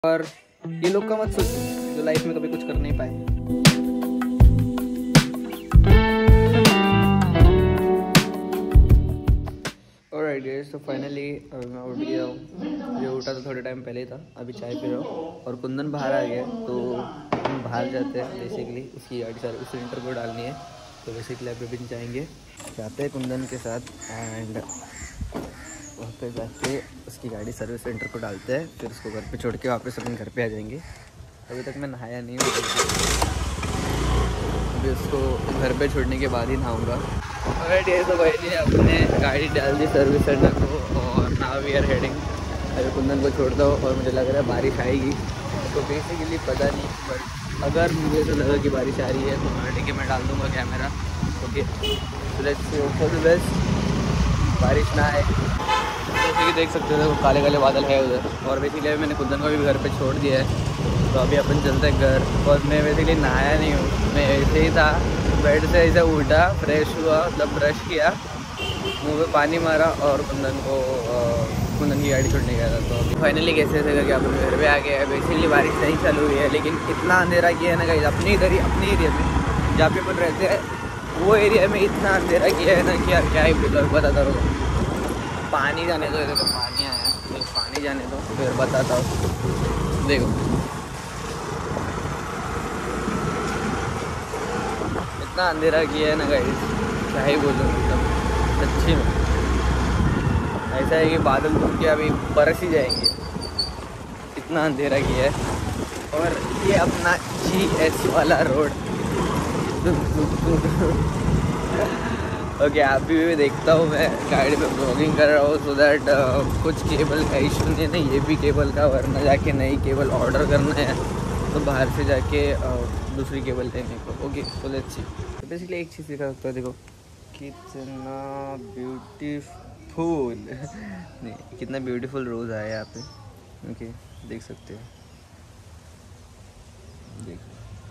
और ये लोग का मत सोचो जो लाइफ में कभी कुछ कर नहीं पाए। ऑलराइट गाइस, तो फाइनली मैं उठ गया हूँ। ये उठा तो थोड़े टाइम पहले ही था, अभी चाय पी रहा हूँ और कुंदन बाहर आ गया। तो हम बाहर जाते हैं, बेसिकली उसकी गाड़ी सर्विस सेंटर को डालनी है। तो बेसिकली अभी भी जाएंगे, जाते हैं कुंदन के साथ एंड वहाँ पे जाके उसकी गाड़ी सर्विस सेंटर को डालते हैं। फिर उसको घर पे छोड़ के वापस अपने घर पे आ जाएंगे। अभी तक मैं नहाया नहीं हूँ, अभी उसको घर पे छोड़ने के बाद ही नहाऊँगा। और ये तो भाई जी अपने गाड़ी डाल दी सर्विस सेंटर को और नाउ वी आर हेडिंग। अभी कुंदन को छोड़ता हूँ और मुझे लग रहा है बारिश आएगी। तो बेसिकली पता नहीं, बट अगर मुझे तो लगा कि बारिश आ रही है तो ऑलरेडी कि मैं डाल दूँगा camera. Okay, so let's see, hope for the best बारिश ना आए। जैसे कि देख सकते हो काले काले बादल है उधर। और बेसिकली अभी मैंने कुंदन को भी घर पे छोड़ दिया है। तो अभी अपन चलते हैं घर। और मैं बेसिकली नहाया नहीं हूँ, मैं ऐसे ही था, बेड से ऐसे उठा, फ्रेश हुआ, मतलब ब्रश किया, मुँह पे पानी मारा और कुंदन की गाड़ी छोड़ने गया था। तो अभी फाइनली कैसे ऐसे करके अपन घर पे आ गया है। बेसिकली बारिश नहीं चालू हुई है, लेकिन इतना अंधेरा किया है ना गाइस, अपने एरिया में जहाँ पे अपन रहते हैं वो एरिया में इतना अंधेरा किया है ना कि यार क्या ही बताता रहो। पानी जाने दो, इधर तो पानी आया, तो पानी जाने दो फिर बताता हूँ। देखो इतना अंधेरा किया है ना गाइस, क्या ही बोलूँ, मतलब सच्ची में ऐसा है कि बादल घूम के अभी बरस ही जाएंगे, इतना अंधेरा किया है। और ये अपना GS वाला रोड ओके, अभी भी देखता हूँ, मैं गाड़ी में ब्लॉगिंग कर रहा हूँ सो दैट कुछ केबल का इशू नहीं है ना, ये भी केबल का, वरना जाके नई केबल ऑर्डर करना है तो बाहर से जाके दूसरी केबल लेने को। Okay, so let's see. तो बेसिकली एक चीज़ दिखा सकता है, देखो कितना ब्यूटीफुल नहीं, कितना ब्यूटीफुल रोज़ आया यहाँ पे। ओके, देख सकते हो, देखो।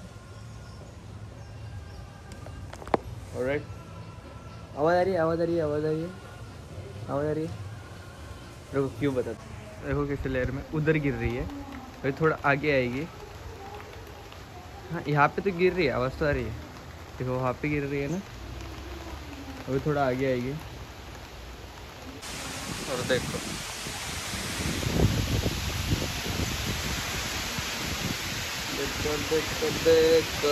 ऑलराइट, आवाज़ आ रही है, आवाज़ आ रही है, आवाज़ आ रही है, आवाज़ आ रही है। देखो क्यों बताते, देखो किस लेयर में उधर गिर रही है, अभी थोड़ा आगे आएगी। हाँ, यहाँ पे तो गिर रही है, आवाज़ तो आ रही है। देखो वहाँ पे गिर रही है ना, अभी थोड़ा आगे आएगी और देखो देखो देखो देखो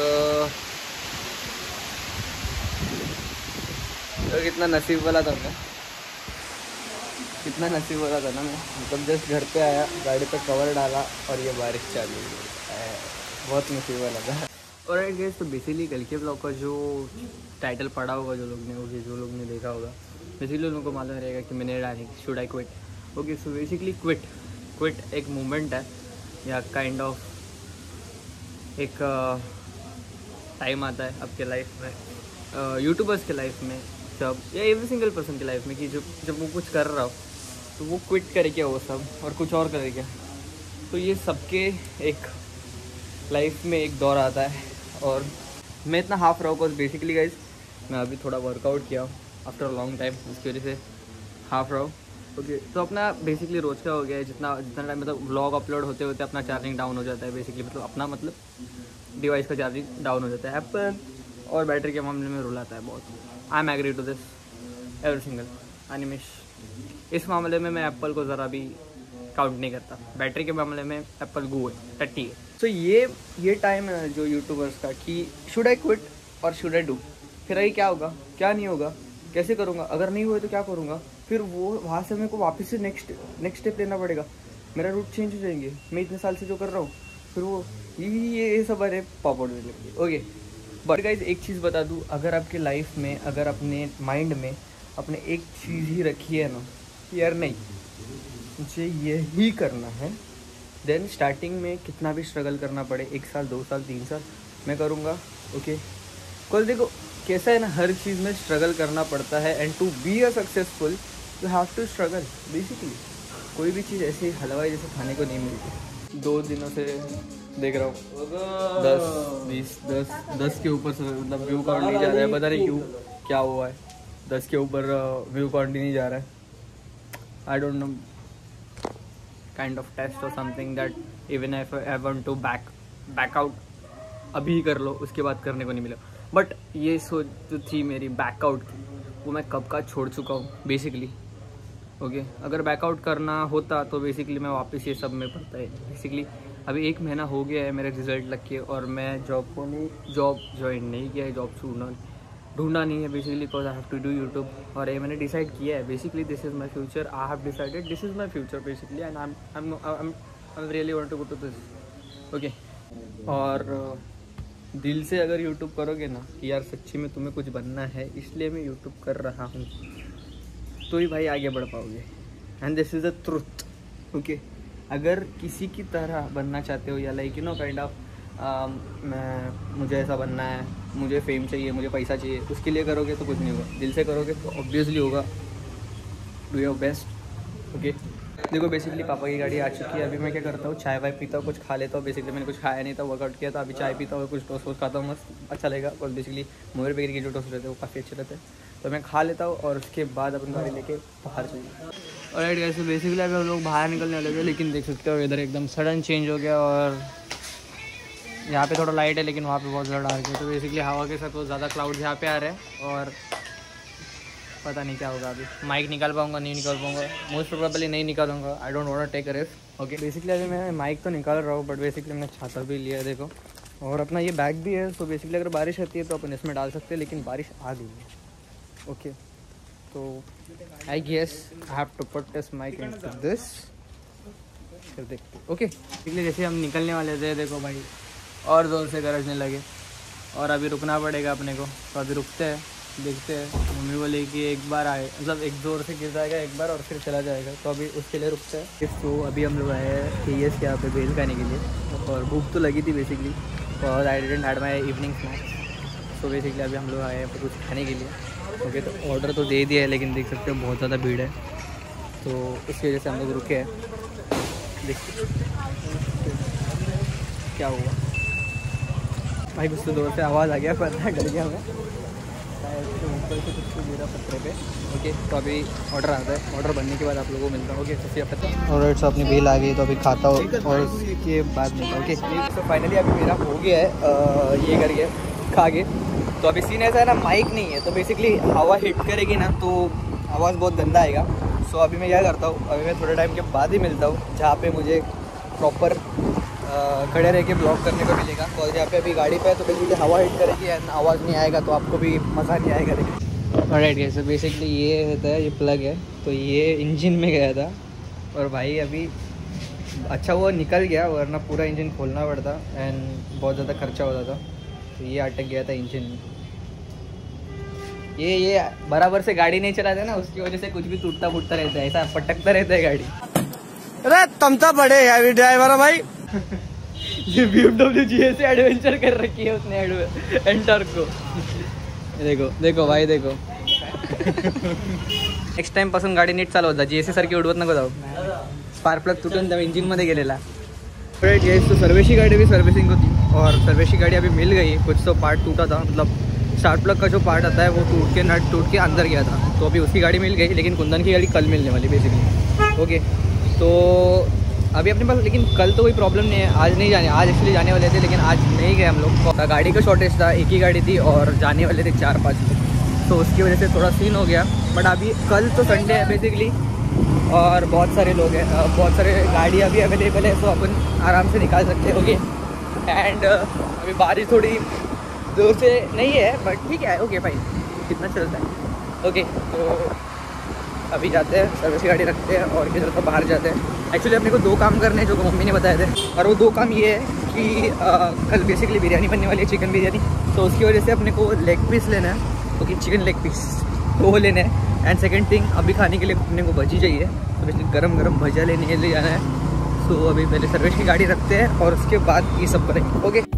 तो कितना नसीब वाला था मैं, कितना नसीब वाला था ना मैं। मतलब जस्ट घर पे आया, गाड़ी पे कवर डाला और ये बारिश चालू हुई, बहुत नसीब वाला था। और राइट गाइस, तो बेसिकली कल के ब्लॉग का जो टाइटल पढ़ा होगा, जो लोग ने देखा होगा, बेसिकली उनको मालूम रहेगा कि मैंने डाली should I quit. Okay, so basically quit एक मूवमेंट है या काइंड ऑफ एक टाइम आता है आपके लाइफ में, यूट्यूबर्स के लाइफ में, जब या एवरी सिंगल पर्सन की लाइफ में, कि जब वो कुछ कर रहा हो तो वो क्विट करे क्या वो सब और कुछ और करे क्या। तो ये सबके एक लाइफ में एक दौर आता है और मैं इतना हाफ रहा हूँ। बेसिकली गाइज मैं अभी थोड़ा वर्कआउट किया आफ्टर लॉन्ग टाइम, उसकी वजह से हाफ रहा हूँ। ओके, तो अपना बेसिकली रोज़ का हो गया है, जितना टाइम मतलब व्लॉग अपलोड होते होते अपना चार्जिंग डाउन हो जाता है। बेसिकली मतलब अपना मतलब डिवाइस का चार्जिंग डाउन हो जाता है। एप्पल और बैटरी के मामले में रूल आता है बहुत। I am agree to this every single एनिमेश। इस मामले में मैं एप्पल को ज़रा भी काउंट नहीं करता। बैटरी के मामले में एप्पल गू है, टट्टी है। तो ये टाइम है जो यूट्यूबर्स का कि शुड आई क्विट और शुड आई डू। फिर आगे क्या होगा, क्या नहीं होगा, कैसे करूँगा, अगर नहीं हुए तो क्या करूँगा, फिर वो वहाँ से मेरे को वापस से नेक्स्ट स्टेप लेना पड़ेगा, मेरा रूट चेंज हो जाएंगे, मैं इतने साल से जो कर रहा हूँ, फिर वो ये सब अरे पॉपआउट हो जाएंगे। ओके, बट गाइज एक चीज़ बता दूँ, अगर आपके लाइफ में, अगर अपने माइंड में अपने एक चीज़ ही रखी है ना कि यार नहीं मुझे यही करना है, देन स्टार्टिंग में कितना भी स्ट्रगल करना पड़े, 1 साल 2 साल 3 साल मैं करूँगा। ओके, कल देखो कैसा है ना, हर चीज़ में स्ट्रगल करना पड़ता है and to be a successful you have to struggle. Basically कोई भी चीज़ ऐसी हलवाई जैसे खाने को नहीं मिलती। 2 दिनों से देख रहा हूँ 10 के ऊपर से मतलब व्यू काउंट नहीं जा रहा है, पता नहीं क्यों, क्या हुआ है, 10 के ऊपर व्यू काउंट ही नहीं जा रहा है। I don't know, kind of test और something that even I want to back out अभी कर लो, उसके बाद करने को नहीं मिला। बट ये सोच जो थी मेरी बैकआउट की, वो मैं कब का छोड़ चुका हूँ बेसिकली। ओके, अगर बैकआउट करना होता तो बेसिकली मैं वापस ये सब में पड़ता है। बेसिकली अभी 1 महीना हो गया है मेरा रिजल्ट लग के, और मैं जॉब ज्वाइन नहीं किया है, जॉब ढूंढा नहीं है basically, because I have to do YouTube. और ये मैंने डिसाइड किया है basically, this is my future, I have decided this is my future basically, and I really want to go to this. Okay, और दिल से अगर यूट्यूब करोगे ना कि यार सच्ची में तुम्हें कुछ बनना है, इसलिए मैं यूट्यूब कर रहा हूँ, तो ही भाई आगे बढ़ पाओगे। And this is the truth. Okay, अगर किसी की तरह बनना चाहते हो, या like you know kind of मुझे ऐसा बनना है, मुझे फेम चाहिए, मुझे पैसा चाहिए, उसके लिए करोगे तो कुछ नहीं होगा। दिल से करोगे तो ऑब्वियसली होगा। Do your best. ओके, देखो बेसिकली पापा की गाड़ी आ चुकी है। अभी मैं क्या करता हूँ, चाय वाय पीता हूँ, कुछ खा लेता हूँ। बेसिकली मैंने कुछ खाया नहीं था, वर्कआउट किया था, अभी चाय पीता हूँ, कुछ टोस्ट वोस्ट खाता हूँ, मस्त अच्छा लगेगा। और बेसिकली मोहर बेकरी के जो टोस्ट रहते हैं वो काफ़ी अच्छे रहते हैं, तो मैं खा लेता हूँ और उसके बाद अपन गाड़ी लेके बाहर चलिए। और राइट गाइस, बेसिकली अभी हम लोग बाहर निकलने वाले थे, लेकिन देख सकते हो इधर एकदम सडन चेंज हो गया, और यहाँ पे थोड़ा लाइट है लेकिन वहाँ पे बहुत ज़्यादा डार्क है। तो बेसिकली हवा के साथ वो ज़्यादा क्लाउड यहाँ पे आ रहे हैं, और पता नहीं क्या होगा। अभी माइक निकाल पाऊंगा नहीं निकाल पाऊंगा, मोस्ट प्रोबेबली नहीं निकालूंगा। I don't want to take a risk. Okay, basically अभी मैं माइक तो निकाल रहा हूँ, बट बेसिकली मैंने छाता भी लिया है देखो, और अपना ये बैग भी है। तो बेसिकली अगर बारिश आती है तो अपन इसमें डाल सकते हैं, लेकिन बारिश आ गई है। ओके, तो I guess I have to put this mic into this, फिर देखते। ओके, बेसिकली जैसे हम निकलने वाले थे देखो भाई और ज़ोर से गरजने लगे, और अभी रुकना पड़ेगा अपने को। तो अभी रुकते हैं, देखते हैं। मम्मी बोले कि एक बार आए, मतलब एक जोर से गिर जाएगा एक बार और फिर चला जाएगा, तो अभी उसके लिए रुकते हैं। तो अभी हम लोग आए हैं TS के यहाँ पे भेल खाने के लिए, और भूख तो लगी थी बेसिकली, और I didn't had my evening snacks. So basically अभी हम लोग आए हैं कुछ खाने के लिए। ओके, तो ऑर्डर तो दे दिया है, लेकिन देख सकते हो बहुत ज़्यादा भीड़ है, तो उसकी वजह से हम लोग रुके हैं। देखते क्या हुआ। भाई कुछ तो दूर से आवाज़ आ गया, पता है डर गया मैं, ऊपर से कुछ गिरा पत्थर पे। ओके, तो अभी ऑर्डर आता है, ऑर्डर बनने के बाद आप लोगों को मिलता हूँ। ओके, तो फिर और राइट, अपनी बिल आ गई, तो अभी खाता हूँ और उसके बाद मिलता हूँ। ओके, तो फाइनली अभी मेरा हो गया है ये करके खा के। तो अभी सीन ऐसा है ना, माइक नहीं है, तो बेसिकली हवा हिट करेगी ना तो आवाज़ बहुत गंदा आएगा। सो अभी मैं क्या करता हूँ, अभी मैं थोड़े टाइम के बाद ही मिलता हूँ, जहाँ पे मुझे प्रॉपर खड़े रह के ब्लॉग करने को मिलेगा। और जहाँ पे अभी गाड़ी पे है तो बेसिकली हवा हिट करेगी एंड आवाज़ नहीं आएगा, तो आपको भी मज़ा नहीं आएगा। लेकिन राइट कैसे बेसिकली ये रहता है, ये प्लग है, तो ये इंजन में गया था, और भाई अभी अच्छा वो निकल गया, वरना पूरा इंजन खोलना पड़ता एंड बहुत ज़्यादा खर्चा होता था। तो ये अटक गया था इंजन में। ये बराबर से गाड़ी नहीं चलाते ना, उसकी वजह से कुछ भी टूटता फूटता रहता है, ऐसा पटकता रहता है गाड़ी। अरे तुम तो बड़े हैवी ड्राइवर हो भाई। ये BMW GS से एडवेंचर कर रखी है उसने एंटर को। देखो देखो भाई देखो। नेक्स्ट टाइम पासून गाडी नीट चालवता, GS सारखी उडवत नको जाऊ। स्पार्क प्लग तुटून त्या इंजिन मध्ये गेलेला। राइट गाइस, तो सर्विस की गाड़ी भी सर्विसिंग होती, और सर्विस की गाड़ी अभी मिल गई। कुछ तो पार्ट टूटा था, मतलब स्टार्ट प्लग का जो पार्ट आता है वो टूट के नट टूट के अंदर गया था, तो अभी उसकी गाड़ी मिल गई। लेकिन कुंदन की गाड़ी कल मिलने वाली बेसिकली। ओके, तो अभी अपने पास, लेकिन कल तो कोई प्रॉब्लम नहीं है, आज नहीं जाने, आज एक्चुअली जाने वाले थे लेकिन आज नहीं गए हम लोग। गाड़ी का शॉर्टेज था, एक ही गाड़ी थी और जाने वाले थे 4-5 लोग, तो उसकी वजह से थोड़ा सीन हो गया। बट अभी कल तो संडे है बेसिकली, और बहुत सारे लोग हैं, बहुत सारे गाड़ी अभी अवेलेबल है, तो अपन आराम से निकाल सकते हैं। ओके, एंड अभी बारिश थोड़ी दूर से नहीं है, बट ठीक है। ओके भाई, कितना चलता है। ओके, तो अभी जाते हैं, सर्विस की गाड़ी रखते हैं और किधर तो बाहर जाते हैं। एक्चुअली अपने को 2 काम करने हैं, जो मम्मी ने बताए थे, और वो 2 काम ये है कि कल बेसिकली बिरयानी बनने वाली है, चिकन बिरयानी। तो उसकी वजह से अपने को लेग पीस लेना है, ओके, चिकन लेग पीस तो वो लेने हैं। एंड सेकेंड थिंग, अभी खाने के लिए अपने को भजी चाहिए, तो बेसिकली गरम गरम भजिया लेने के लिए जाना है। तो अभी पहले सर्विस की गाड़ी रखते हैं और उसके बाद ये सब करेंगे। ओके,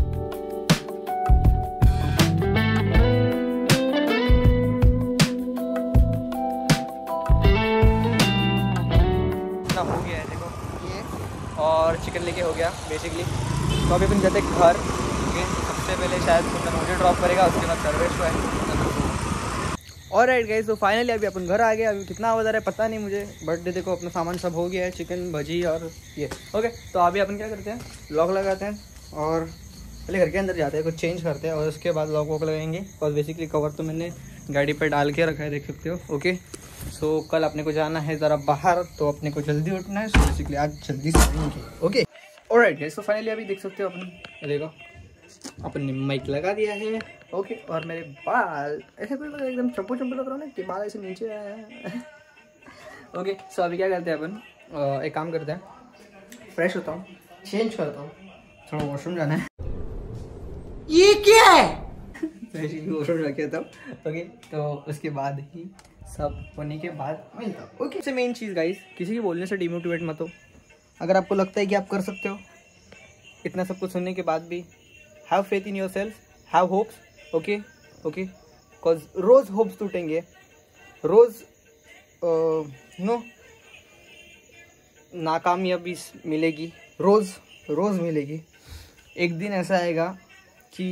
हो गया है देखो ये, और चिकन लेके हो गया बेसिकली। तो अभी अपन जाते घर। सबसे पहले शायद मुझे ड्रॉप करेगा, उसके बाद सर्विस को है। और राइट गाइस, तो फाइनली अभी अपन घर आ गए। अभी कितना बज रहा है पता नहीं मुझे, बट देखो अपना सामान सब हो गया है, चिकन भजी और ये। ओके, तो अभी अपन क्या करते हैं, लॉक लगाते हैं और पहले घर के अंदर जाते हैं, कुछ चेंज करते हैं और उसके बाद लॉक वॉक लगाएंगे। और बेसिकली कवर तो मैंने गाड़ी पर डाल के रखा है, देख सकते हो। ओके, सो कल अपने को जाना है ज़रा बाहर, तो अपने को जल्दी उठना है। सो बेसिकली आज जल्दी से आएंगे। ओके ऑलराइट गाइस, तो फाइनली अभी देख सकते हो अपन, देखो अपन ने माइक लगा दिया है। ओके, और मेरे बाल ऐसे कोई एकदम चप्पू चप्पू लग रहा है ना कि बाल ऐसे नीचे आया है। ओके, सो अभी क्या करते हैं अपन, एक काम करते हैं, फ्रेश होता हूँ, चेंज करता हूँ, थोड़ा वॉशरूम जाना है। ये क्या है? वॉशरूम रखे था। ओके, तो उसके बाद ही सब होने के बाद मिलता हूँ। ओके, सबसे मेन चीज़ गाइस, किसी के बोलने से डिमोटिवेट मत हो। अगर आपको लगता है कि आप कर सकते हो, इतना सब कुछ सुनने के बाद भी, have faith in yourself, have hopes. Okay okay, because रोज़ होप्स टूटेंगे, रोज़ नो नाकामयाबी मिलेगी, रोज़ मिलेगी। एक दिन ऐसा आएगा कि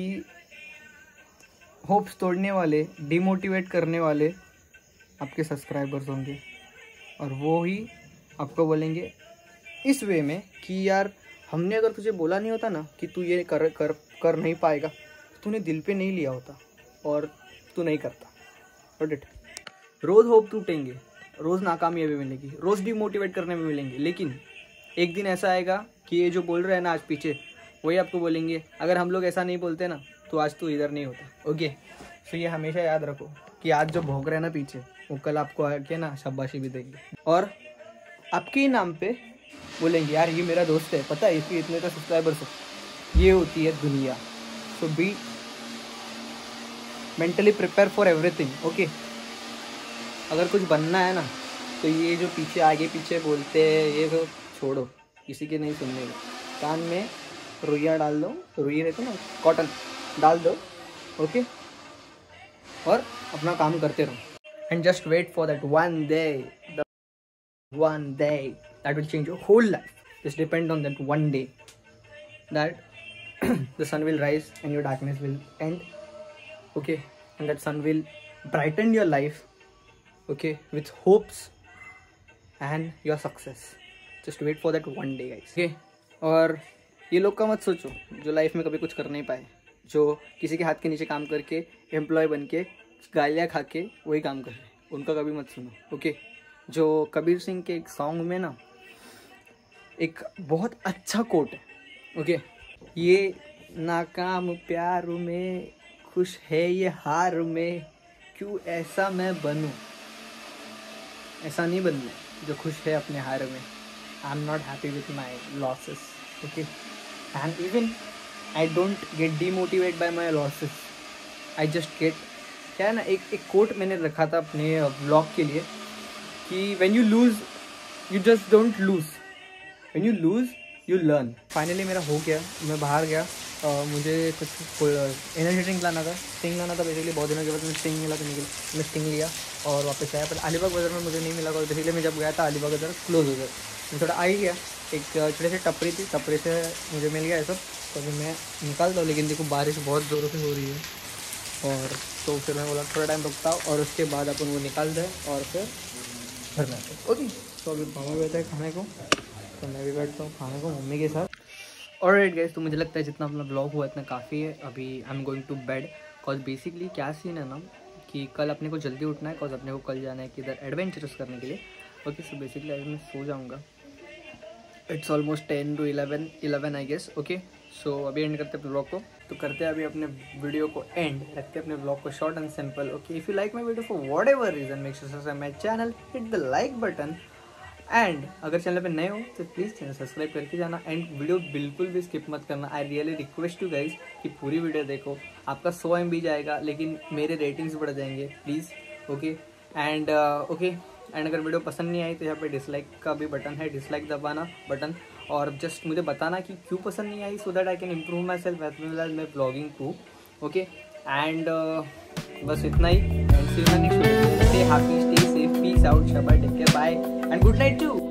होप्स तोड़ने वाले, डिमोटिवेट करने वाले आपके सब्सक्राइबर्स होंगे, और वो ही आपको बोलेंगे इस वे में कि यार हमने अगर तुझे बोला नहीं होता ना कि तू ये कर नहीं पाएगा, तूने दिल पे नहीं लिया होता और तू नहीं करता। Got it? रोज़ होप टूटेंगे, रोज़ नाकामयाबी मिलेगी, रोज़ डिमोटिवेट करने में मिलेंगे, लेकिन एक दिन ऐसा आएगा कि ये जो बोल रहे हैं ना आज पीछे, वही आपको बोलेंगे अगर हम लोग ऐसा नहीं बोलते ना तो आज तू इधर नहीं होता। ओके, सो ये हमेशा याद रखो कि आज जो भोग रहे हैं ना पीछे, वो कल आपको आके ना शाबाशी भी देंगे और आपके ही नाम पे बोलेंगे यार ये मेरा दोस्त है, पता है इसके इतने का सब्सक्राइबर्स है। ये होती है दुनिया। So be mentally prepare for everything. Okay, अगर कुछ बनना है ना तो ये जो पीछे आगे पीछे बोलते हैं ये तो छोड़ो, किसी के नहीं सुनने का। कान में रुइया डाल दो, रुई रहते ना, कॉटन डाल दो। ओके, और अपना काम करते रहो and just wait for that one day that will change your whole life. Just depend on that one day that the sun will rise and your darkness will end. Okay, and that sun will brighten your life, okay, with hopes and your success. Just wait for that one day guys. Okay, और ये लोग का मत सोचो जो life में कभी कुछ कर नहीं पाए, जो किसी के हाथ के नीचे काम करके एम्प्लॉय बन के गालियाँ खा के वही काम कर रहे, उनका कभी मत सुनो। ओके, जो कबीर सिंह के एक सॉन्ग में ना एक बहुत अच्छा कोट है। ओके, ये नाकाम प्यार में, खुश है ये हार में, क्यों ऐसा मैं बनूं। ऐसा नहीं बनना जो खुश है अपने हार में। I am not happy with my losses. Okay, and even I don't get demotivate by my losses, I just get, क्या है ना, एक कोट मैंने रखा था अपने ब्लॉग के लिए कि when you lose you just don't lose, when you lose you learn. Finally मेरा हो गया, मैं बाहर गया, मुझे कुछ एनर्जी ड्रिंक लाना था, स्टिंग लाना था। बेसिकली बहुत दिनों के बाद मैं स्टिंग मिला तो मैं स्टिंग लिया और वापस आया। पर अलीबाग बाज़ार में मुझे नहीं मिला, और बेसिकली मैं जब गया था अलीबाग बाज़ार क्लोज हो गया। मैं थोड़ा आ ही गया, एक छोटे से टपरी थी, टपरी से मुझे मिल गया ये सब, तो अभी मैं निकालता हूँ। लेकिन देखो बारिश बहुत ज़ोरों से हो रही है, और तो फिर मैं बोला थोड़ा टाइम रुकता हूँ और उसके बाद अपन वो निकाल दें और फिर घर में। ओके, तो अभी मामा बैठा है खाने को, तो मैं भी बैठता हूँ खाने को मम्मी के साथ। ऑलराइट गाइस, तो मुझे लगता है जितना अपना ब्लॉग हुआ इतना काफ़ी है। अभी I am going to bed, because basically क्या सीन है ना कि कल अपने को जल्दी उठना है, बिकॉज अपने को कल जाना है किधर एडवेंचरस करने के लिए। ओके, सो बेसिकली आज मैं सो जाऊँगा, it's almost 10 to 11 I guess. Okay, so अभी एंड करते हैं ब्लॉग को, तो करते हैं अभी अपने वीडियो को एंड, रखते हैं अपने ब्लॉग को short and simple. Okay, if you like my video for whatever reason, make sure subscribe my channel, hit the like button, and अगर चैनल पे नए हो तो प्लीज़ चैनल सब्सक्राइब करके जाना, एंड वीडियो बिल्कुल भी स्किप मत करना। I really request you guys कि पूरी वीडियो देखो। आपका 100 MB जाएगा लेकिन मेरे रेटिंग्स बढ़ जाएंगे प्लीज़। ओके, एंड एंड अगर वीडियो पसंद नहीं आई तो यहाँ पे डिसलाइक का भी बटन है, डिसलाइक दबाना बटन, और जस्ट मुझे बताना कि क्यों पसंद नहीं आई, so that I can improve myself as well as my blogging too. Okay, and बस इतना ही, and see you next video. Stay happy, stay safe, peace out, शाबाश, take care, bye and good night to.